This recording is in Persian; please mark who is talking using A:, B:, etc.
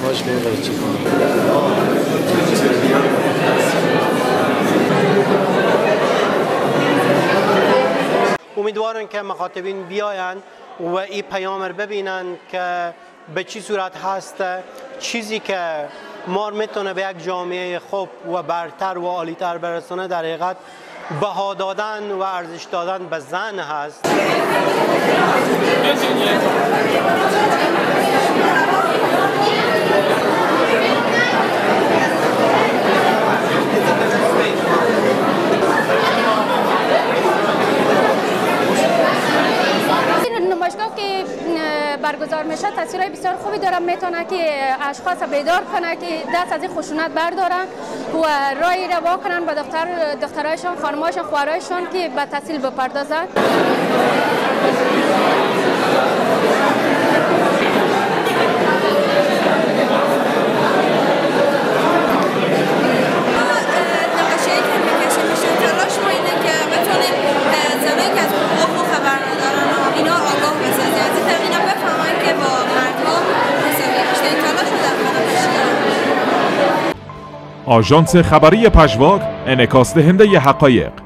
A: ازدواج کنیم و چی کنیم. امیدوارم که مخاطبین بیاین و این پیام رو ببینن که به چی صورت هست، چیزی که ما میتونه به یک جامعه خوب و برتر و عالی‌تر برسونه در حقیقت بها دادن و ارزش دادن به زن هست.
B: نمایشگاه که برگزار میشه تصویرهای بسیار خوبی داره، میتونه که اشخاص بیدار کنه که دست از این خشونت بردارن و راهی روا کنن به دخترایشان، خانمایشان، خواهرایشان که به تحصیل بپردازن.
C: آژانس خبری پژواک، انعکاس دهنده حقایق.